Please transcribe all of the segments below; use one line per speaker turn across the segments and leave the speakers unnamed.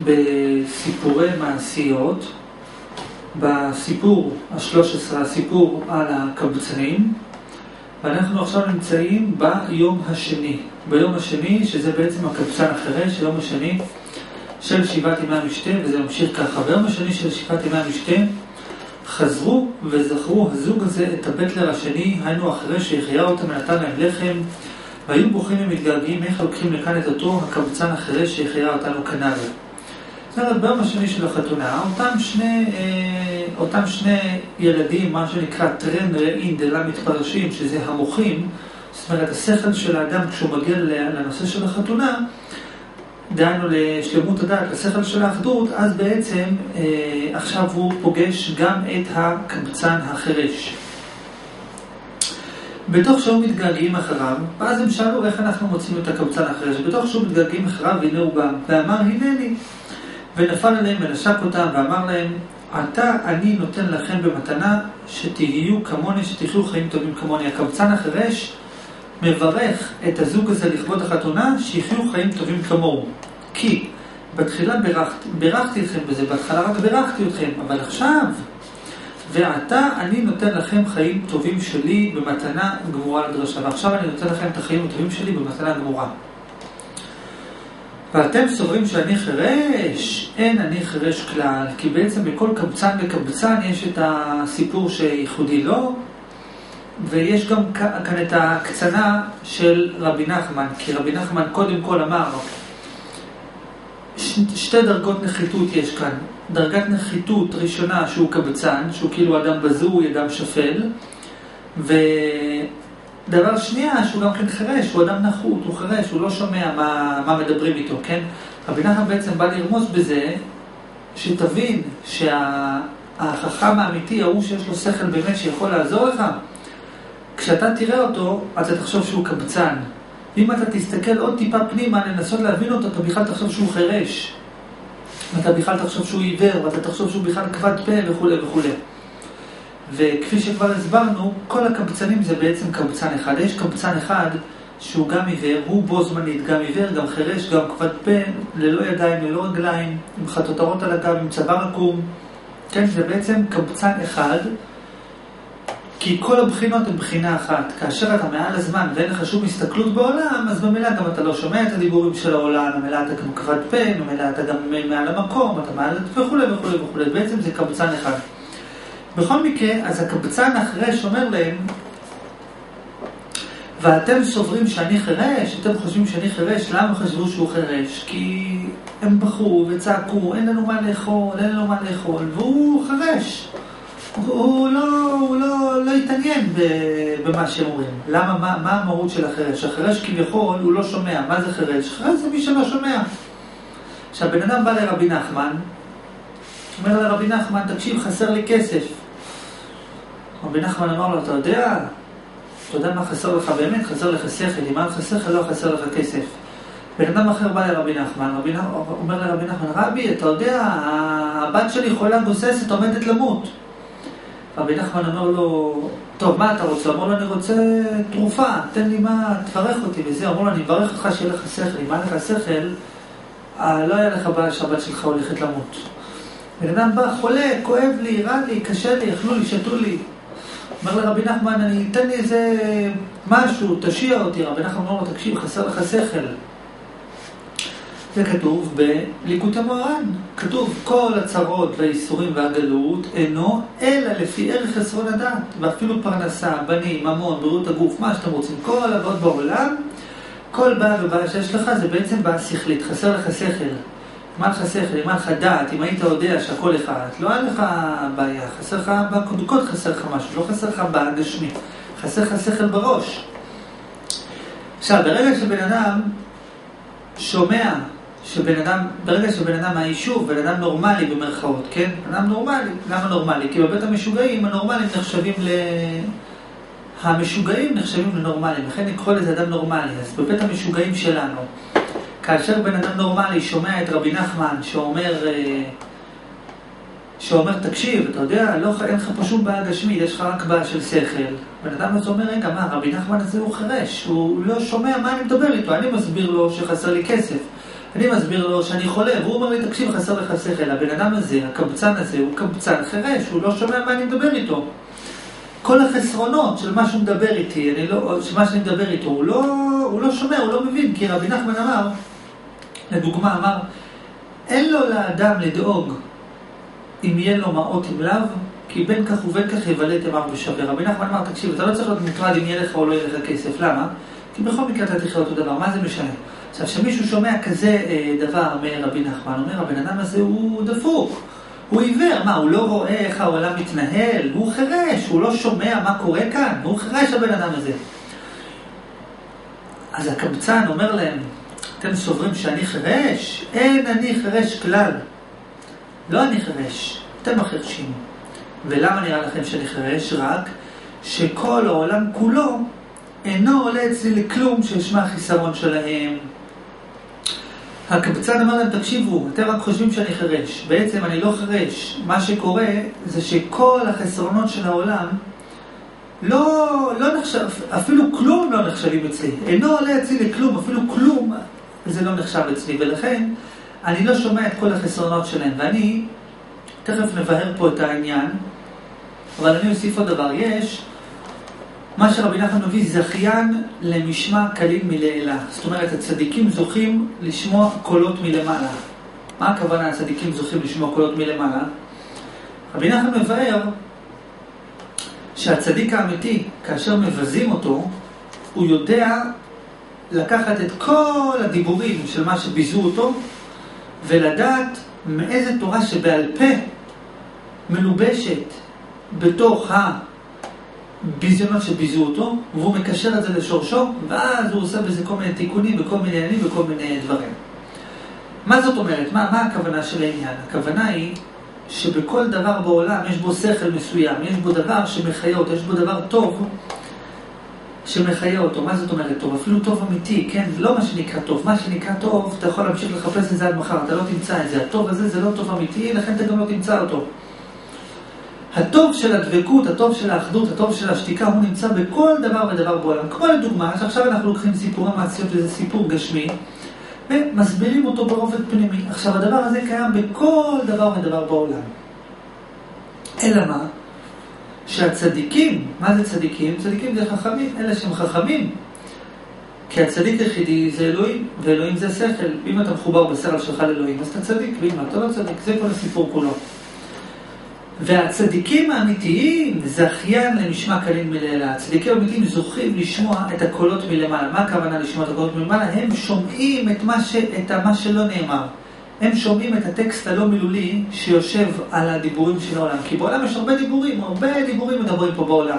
בסיפורי מעשיות, בסיפור ה-13, הסיפור על הקבצנים, ואנחנו עכשיו נמצאים ביום השני. ביום השני, שזה בעצם הקבצן החירש, היום השני של שבעת ימי המשתה, וזה ממשיך ככה. ביום השני של שבעת ימי המשתה, חזרו וזכרו הזוג הזה את הבטלר השני, היינו החירש שהחיה אותם ונתן להם לחם, והיו בוכים ומתגעגעים איך לוקחים לכאן את אותו הקבצן החירש שהחיה אותנו כנ"ל. זאת אומרת, ביום השני של החתונה, אותם שני ילדים, מה שנקרא טרן רעין דלה מתפרשים, שזה המוחים, זאת אומרת, השכל של האדם כשהוא מגיע לנושא של החתונה, דהיינו לשלמות הדעת, לשכל של האחדות, אז בעצם עכשיו הוא פוגש גם את הקבצן החירש. בתוך שהוא מתגעגעים אחריו, ואז הם שאלו איך אנחנו מוצאים את הקבצן החירש. בתוך שהוא מתגעגעים אחריו, הנה הוא בא, ואמר הנני, ונפל עליהם ונשק אותם ואמר להם, עתה אני נותן לכם במתנה שתהיו כמוני, שתחיו חיים טובים כמוני. הקבצן החירש מברך את הזוג הזה לכבוד החתונה, שיחיו חיים טובים כמוהו. כי בתחילה בירכתי אתכם בזה, בהתחלה רק בירכתי אתכם, אבל עכשיו, ועתה אני נותן לכם חיים טובים שלי במתנה גמורה לדרשה, ועכשיו אני נותן לכם את החיים הטובים שלי במתנה גמורה. ואתם סוברים שאני חירש? אין אני חירש כלל, כי בעצם בכל קבצן וקבצן יש את הסיפור שייחודי לו, ויש גם כאן את הקצנה של רבי נחמן, כי רבי נחמן קודם כל אמר, שתי דרגות נחיתות יש כאן. דרגת נחיתות ראשונה שהוא קבצן, שהוא כאילו אדם בזוי, אדם שפל, ודבר שנייה שהוא גם כן חירש, הוא אדם נחות, הוא חירש, הוא לא שומע מה מדברים איתו, כן? רבי נחמן בעצם בא לרמוז בזה, שתבין שהחכם האמיתי, ההוא שיש לו שכל באמת שיכול לעזור לך, כשאתה תראה אותו, אתה תחשוב שהוא קבצן. אם אתה תסתכל עוד טיפה פנימה, לנסות להבין אותו, אתה בכלל תחשוב שהוא חירש. אתה בכלל תחשוב שהוא עיוור, ואתה תחשוב שהוא בכלל כבד פה וכו' וכו'. וכפי שכבר הסברנו, כל הקבצנים זה בעצם קבצן אחד. יש קבצן אחד שהוא גם עיוור, הוא בו זמנית, גם עיוור, גם חירש, גם כבד פה, ללא ידיים, ללא רגליים, עם חטוטרות על הגב, עם צוואר עקום. כן, זה בעצם קבצן אחד, כי כל הבחינות הן בחינה אחת. כאשר אתה מעל הזמן ואין לך שום הסתכלות בעולם, אז במילא גם אתה לא שומע את הדיבורים של העולם, במילא אתה גם כבד פה, במילא אתה גם מעל המקום, אתה מעל וכו' וכו' וכו'. בעצם זה קבצן אחד. בכל מקרה, אז הקבצן החירש אומר להם, ואתם סוברים שאני חירש? אתם חושבים שאני חירש? למה חשבו שהוא חירש? כי הם בחרו וצעקו, אין לנו מה לאכול, אין לנו מה לאכול, והוא חירש. הוא לא התעניין במה שהם אומרים. למה? מה המהות של החירש? החירש כביכול הוא לא שומע. מה זה חירש? חירש זה מי שלא שומע. עכשיו, בן אדם בא לרבי נחמן, אומר לרבי נחמן, תקשיב, חסר לי כסף. רבי נחמן אמר לו, אתה יודע מה חסר לך באמת? חסר לך שכל. אם חסר לך, לא חסר לך כסף. בן אדם אחר בא לרבי נחמן, אומר לרבי נחמן, רבי, אתה יודע, הבת שלי חולה גוססת, עומדת למות. רבי נחמן אומר לו, טוב, מה אתה רוצה? אמר לו, אני רוצה תרופה, תן לי מה, תברך אותי וזה. אמר לו, אני מברך אותך שיהיה לך שכל. אם היה לך שכל, לא היה לך בעיה שהבת שלך הולכת למות. בן אדם בא, חולה, כואב לי, רע לי, קשה לי, אכלו לי, שתו לי. אומר לרבי נחמן, תן לי איזה משהו, תשיע אותי. רבי נחמן אומר לו, תקשיב, חסר לך שכל. זה כתוב בליקוטי מוהר"ן. כתוב, כל הצרות והאיסורים והגלות אינו אלא לפי ערך חסרון הדעת. ואפילו פרנסה, בנים, ממון, בריאות הגוף, מה שאתם רוצים. כל העבוד בעולם, כל בעיה ובעיה שיש לך זה בעצם בעיה שכלית. חסר לך שכל. מה לך שכל? מה לך דעת? אם היית יודע שהכל אחד, לא היה לך בעיה. חסר לך בקודקוד, חסר לך משהו. לא חסר לך בגשמי. חסר לך שכל בראש. עכשיו, ברגע שבן אדם שומע, ברגע שבן אדם מהיישוב, בן אדם נורמלי במרכאות, כן? בן אדם נורמלי. למה נורמלי? כי בבית המשוגעים, הנורמלים המשוגעים נחשבים לנורמלים. לכן נקרא לזה אדם נורמלי. אז בבית המשוגעים שלנו, כאשר בן אדם נורמלי שומע את רבי נחמן שאומר תקשיב, אתה יודע, אין לך פה שום בעיה גשמית, יש לך רק בעיה של שכל. בן אדם אז אומר, רגע, רבי נחמן הזה הוא חירש, הוא לא שומע מה אני מדבר איתו, אני מסביר לו שחסר לי כסף. אני מסביר לו שאני חולה, והוא אומר לי, תקשיב, חסר לך שכל. הבן אדם הזה, הקבצן הזה, הוא קבצן חירש, הוא לא שומע מה אני מדבר איתו. כל החסרונות של מה שהוא מדבר איתי, שמה שאני מדבר איתו, הוא לא שומע, הוא לא מבין, כי רבי נחמן אמר, לדוגמה, אמר, אין לו לאדם לדאוג אם יהיה לו מעות עם לאו, כי בין כך ובין כך יבלה את ימיו בשווה. רבי נחמן אמר, תקשיב, אתה לא צריך להיות מוטרד אם יהיה לך או לא יהיה לך כסף. למה? כי בכל מקרה אתה תחיה אותו דבר, מה זה משנה? עכשיו, שמישהו שומע כזה דבר מרבי נחמן, אומר, הבן אדם הזה הוא דפוק, הוא עיוור, מה, הוא לא רואה איך העולם מתנהל, הוא חרש, הוא לא שומע מה קורה כאן, הוא חרש הבן אדם הזה. אז הקבצן אומר להם, אתם סוברים שאני חרש? אין אני חרש כלל. לא אני חרש, אתם החרשים. ולמה נראה לכם שאני חרש? רק שכל העולם כולו אינו עולה אצלי לכלום שישמע החיסרון שלהם. הקבצן אמר להם, תקשיבו, אתם רק חושבים שאני חרש. בעצם אני לא חרש. מה שקורה זה שכל החסרונות של העולם לא נחשב, אפילו כלום לא נחשבים אצלי. אינו עולה אצלי לכלום, אפילו כלום זה לא נחשב אצלי. ולכן אני לא שומע את כל החסרונות שלהם. ואני, תכף נבהר פה את העניין, אבל אני אוסיף עוד דבר. יש מה שרבי נחמן מביא, זכיין למשמע קליל מלעילה. זאת אומרת, הצדיקים זוכים לשמוע קולות מלמעלה. מה הכוונה הצדיקים זוכים לשמוע קולות מלמעלה? רבי נחמן מבאר שהצדיק האמיתי, כאשר מבזים אותו, הוא יודע לקחת את כל הדיבורים של מה שביזו אותו, ולדעת מאיזה תורה שבעל פה מלובשת בתוך הביזיונות שביזו אותו, והוא מקשר את זה לשורשו, ואז הוא עושה בזה כל מיני תיקונים וכל מיני עניינים וכל מיני דברים. מה זאת אומרת? מה הכוונה של העניין? הכוונה היא שבכל דבר בעולם יש בו שכל מסוים, יש בו דבר שמחיה אותו, יש בו דבר טוב שמחיה אותו. מה זאת אומרת טוב? אפילו טוב אמיתי, כן? לא מה שנקרא טוב. מה שנקרא טוב, אתה יכול להמשיך לחפש את זה עד מחר, אתה לא תמצא את זה. הטוב הזה זה לא טוב אמיתי, לכן אתה גם לא תמצא אותו. הטוב של הדבקות, הטוב של האחדות, הטוב של השתיקה, הוא נמצא בכל דבר ודבר בעולם. כמו לדוגמה, שעכשיו אנחנו לוקחים סיפורי מעשיות וזה סיפור גשמי, ומסבירים אותו ברובד פנימי. עכשיו, הדבר הזה קיים בכל דבר ודבר בעולם. אלא מה? שהצדיקים, מה זה צדיקים? צדיקים זה חכמים, אלה שהם חכמים. כי הצדיק היחידי זה אלוהים, ואלוהים זה שכל. אם אתה מחובר בשכל שלך לאלוהים, אז אתה צדיק, ואם אתה לא צדיק, זה כל הסיפור כולו. והצדיקים האמיתיים זכיין למשמע קליל מלעילה. הצדיקים האמיתיים זוכים לשמוע את הקולות מלמעלה. מה הכוונה לשמוע את הקולות מלמעלה? הם שומעים את מה שלא נאמר. הם שומעים את הטקסט הלא מילולי שיושב על הדיבורים של העולם. כי בעולם יש הרבה דיבורים מדברים פה בעולם.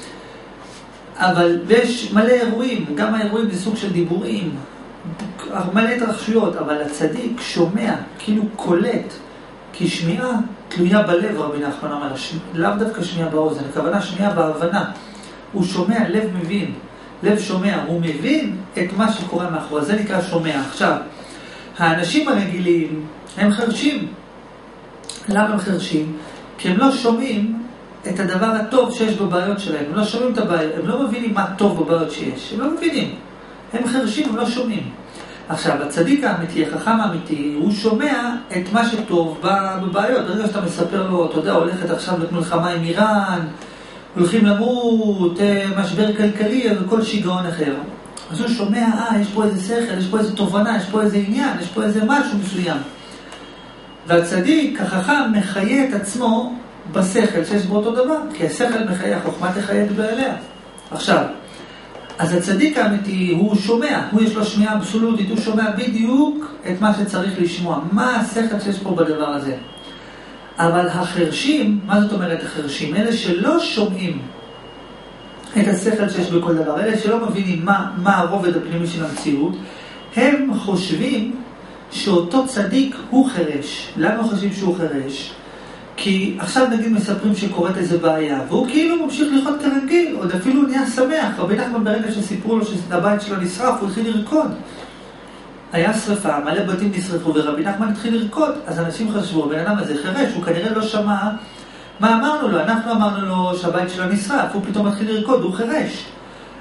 אבל יש מלא אירועים, גם האירועים זה סוג של דיבורים, מלא התרחשויות, אבל הצדיק שומע, כאילו קולט, כי שמיעה תלויה בלב, רבי נחמן אמר, לאו דווקא שמיעה באוזן, הכוונה שמיעה בהבנה. הוא שומע, לב מבין, לב שומע, הוא מבין את מה שקורה מאחורי, זה נקרא שומע. עכשיו, האנשים הרגילים הם חרשים. למה הם חרשים? כי הם לא שומעים את הדבר הטוב שיש בבעיות שלהם. הם לא שומעים את הבעיות, הם לא מבינים מה טוב בבעיות שיש. הם לא מבינים. הם חרשים, הם לא שומעים. עכשיו, הצדיק האמיתי, החכם האמיתי, הוא שומע את מה שטוב בבעיות. ברגע שאתה מספר לו, אתה יודע, הולכת עכשיו למלחמה עם איראן, הולכים למות, משבר כלכלי, וכל שיגעון אחר. אז הוא שומע, יש פה איזה שכל, יש פה איזה תובנה, יש פה איזה עניין, יש פה איזה משהו מסוים. והצדיק, החכם, מחיה את עצמו בשכל שיש בו אותו דבר, כי השכל מחיה, החוכמה תחיה את בעליה. עכשיו, אז הצדיק האמיתי, הוא שומע, הוא יש לו שמיעה אבסולוטית, הוא שומע בדיוק את מה שצריך לשמוע, מה השכל שיש פה בדבר הזה. אבל החרשים, מה זאת אומרת החרשים? אלה שלא שומעים את השכל שיש בכל דבר, אלה שלא מבינים מה הרובד הפנימי של המציאות, הם חושבים שאותו צדיק הוא חרש. למה חושבים שהוא חרש? כי עכשיו נגיד מספרים שקורית איזה בעיה, והוא כאילו ממשיך לחיות כרגיל, עוד אפילו נהיה שמח. רבי נחמן ברגע שסיפרו לו שהבית שלו נשרף, הוא התחיל לרקוד. היה שרפה, מלא בתים נשרפו, ורבי נחמן התחיל לרקוד. אז אנשים חשבו, הבן אדם הזה חרש, הוא כנראה לא שמע מה אמרנו לו. אנחנו אמרנו לו שהבית שלו נשרף, הוא פתאום התחיל לרקוד, הוא חרש.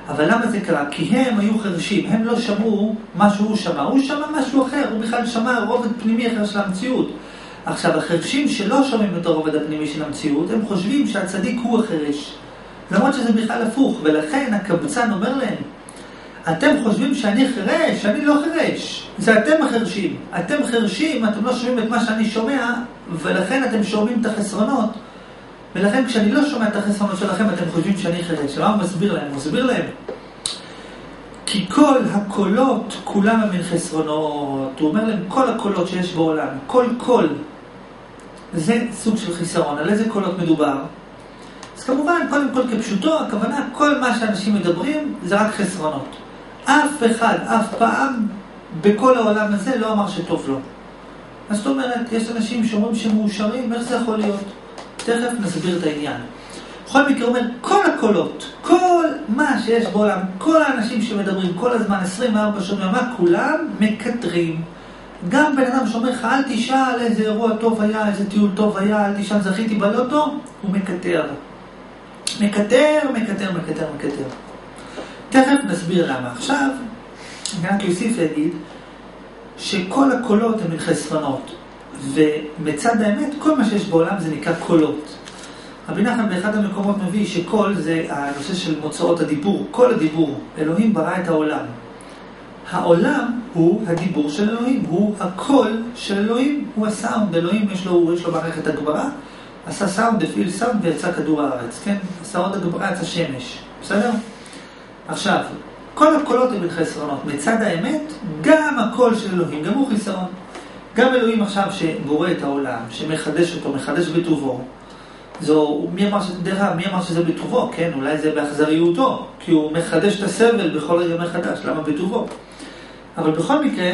אבל למה זה קרה? כי הם היו חרשים, הם לא שמעו מה שהוא שמע, הוא שמע משהו אחר, הוא בכלל שמע רובד פנימי אחר של המציאות. עכשיו, החרשים שלא שומעים את הרובד הפנימי של המציאות, הם חושבים שהצדיק הוא החרש, למרות שזה בכלל הפוך, ולכן הקבצן אומר להם, אתם חושבים שאני חרש, אני לא חרש, זה אתם החרשים, אתם חרשים, אתם לא שומעים את מה שאני שומע, ולכן אתם שומעים את החסרונות, ולכן כשאני לא שומע את החסרונות שלכם, אתם חושבים שאני חרש. למה הוא מסביר להם? הוא מסביר להם, כי כל הקולות, כולם הם חסרונות. הוא אומר להם, כל הקולות שיש בעולם, כל קול, זה סוג של חיסרון. על איזה קולות מדובר? אז כמובן, קודם כל כפשוטו, הכוונה, כל מה שאנשים מדברים, זה רק חסרונות. אף אחד, אף פעם, בכל העולם הזה, לא אמר שטוב לו. אז זאת אומרת, יש אנשים שאומרים שמאושרים, איך זה יכול להיות? תכף נסביר את העניין. בכל מקרה אומר, כל הקולות, כל מה שיש בעולם, כל האנשים שמדברים כל הזמן, 24 שעות, מה כולם מקטרים. גם בן אדם שאומר לך, אל תשאל איזה אירוע טוב היה, איזה טיול טוב היה, אל תשאל זכיתי בלוטו, הוא מקטר. מקטר. תכף נסביר למה. עכשיו, אני רק יוסיף להגיד, שכל הקולות הם חסרונות. ומצד האמת, כל מה שיש בעולם זה נקרא קולות. רבי נחמן באחד המקומות מביא שקול זה הנושא של מוצאות הדיבור, כל הדיבור. אלוהים ברא את העולם. העולם הוא הדיבור של אלוהים, הוא הקול של אלוהים, הוא הסאונד. אלוהים יש לו מערכת הגברה, עשה סאונד, הפעיל סאונד ויצא כדור הארץ, כן? עשה עוד הגברה, יצא שמש, בסדר? עכשיו, כל הקולות הם חסרונות. מצד האמת, גם הקול של אלוהים, גם הוא חיסרון. גם אלוהים עכשיו שבורא את העולם, שמחדש אותו, מחדש בטובו, מי אמר שזה בטובו, כן? אולי זה באכזריותו, כי הוא מחדש את הסבל בכל רגע מחדש, למה בטובו? אבל בכל מקרה,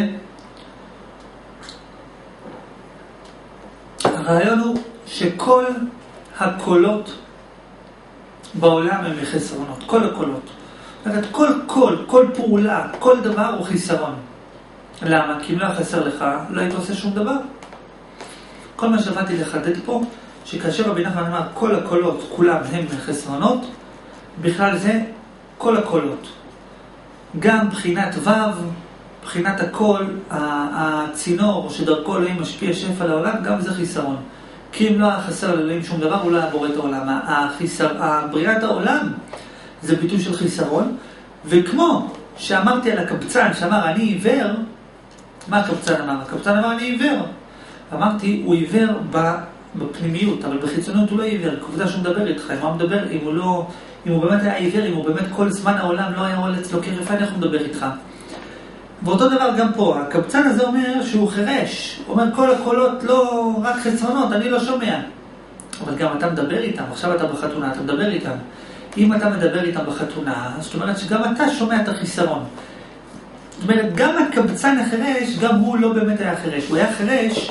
הרעיון הוא שכל הקולות בעולם הם חסרונות, כל הקולות. כל קול, כל פעולה, כל דבר הוא חיסרון. למה? כי אם לא חסר לך, לא היית עושה שום דבר. כל מה שבאתי לחדד פה, שכאשר רבי נחמן אמר, כל הקולות, כולם הם חסרונות, בכלל זה כל הקולות. גם בחינת ו', בחינת הקול, הצינור שדרכו אלוהים משפיע שפע לעולם, גם זה חיסרון. כי אם לא חסר לאלוהים שום דבר, הוא לא בורא את העולם. בריאת העולם זה ביטוי של חיסרון, וכמו שאמרתי על הקבצן, שאמר אני עיוור, מה הקבצן אמר? הקבצן אמר אני עיוור. אמרתי, הוא עיוור בפנימיות, אבל בחיצוניות הוא לא עיוור, כעובדה שהוא מדבר איתך, אם הוא מדבר, אם הוא באמת היה עיוור, אם הוא באמת כל זמן העולם לא היה עולה אצלו כרף עין, איך הוא מדבר איתך? ואותו דבר גם פה, הקבצן הזה אומר שהוא חרש, הוא אומר כל הקולות לא רק חסרונות, אני לא שומע. אבל גם אתה מדבר איתם, עכשיו אתה בחתונה, אתה מדבר איתם. אם אתה מדבר איתם בחתונה, זאת אומרת שגם אתה שומע את החיסרון. זאת אומרת, גם הקבצן החרש, גם הוא לא באמת היה חרש. הוא היה חרש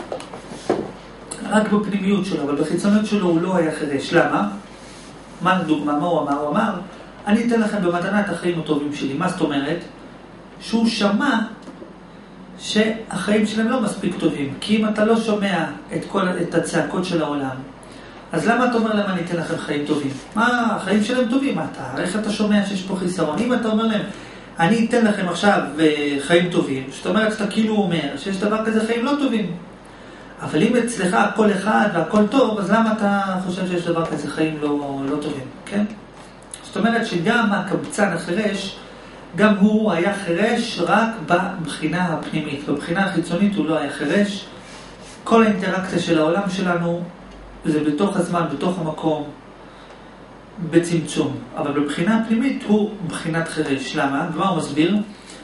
רק בפנימיות שלו, אבל בחיצוניות שלו הוא לא היה חרש. למה? מה לדוגמה? מה הוא אמר? הוא אמר, אני אתן לכם במתנה את החיים הטובים שלי. מה זאת אומרת? שהוא שמע שהחיים שלהם לא מספיק טובים. כי אם אתה לא שומע את הצעקות של העולם, אז למה אתה אומר להם אני אתן לכם חיים טובים? מה, החיים שלהם טובים? איך אתה שומע שיש פה חיסרון? אם אתה אומר להם, אני אתן לכם עכשיו חיים טובים, זאת אומרת שאתה כאילו אומר שיש דבר כזה חיים לא טובים. אבל אם אצלך הכל אחד והכל טוב, אז למה אתה חושב שיש דבר כזה חיים לא טובים? כן? זאת אומרת שגם הקבצן החרש, גם הוא היה חרש רק בבחינה הפנימית. בבחינה החיצונית הוא לא היה חרש. כל האינטראקציה של העולם שלנו זה בתוך הזמן, בתוך המקום, בצמצום. אבל בבחינה הפנימית הוא בחינת חרש. למה? ומה הוא מסביר?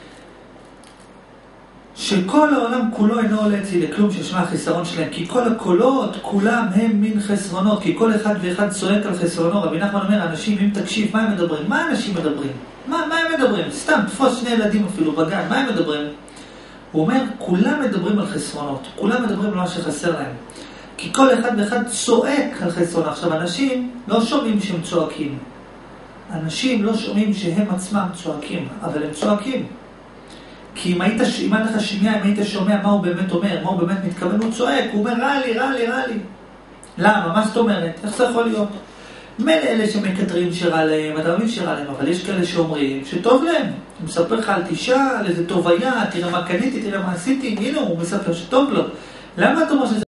שכל העולם כולו אינו עולה אצלי לכלום ששמע החיסרון שלהם. כי כל הקולות, כולם הם מין חסרונות. כי כל אחד ואחד צועק על חסרונו. רבי נחמן אומר, אנשים, אם תקשיב, מה הם מדברים? מה אנשים מדברים? מה הם מדברים? סתם, תפוס שני ילדים אפילו בגן, מה הם מדברים? הוא אומר, כולם מדברים על חסרונות. כולם מדברים על מה שחסר להם. כי כל אחד ואחד צועק על חסרון. עכשיו, אנשים לא שומעים שהם צועקים. אנשים לא שומעים שהם עצמם צועקים, אבל הם צועקים. כי אם היית לך שמיעה, אם היית שומע מה הוא באמת אומר, מה הוא באמת מתכוון, הוא צועק, הוא אומר, רע לי. למה? מה זאת אומרת? איך זה יכול להיות? מילא אלה שמקטרים שרע להם, אתה מבין שרע להם, אבל יש כאלה שאומרים שטוב להם. הוא מספר לך על תשעה, על איזה טוב היה, תראה מה קניתי, תראה מה עשיתי, הנה הוא מספר שטוב לו. למה אתה אומר שזה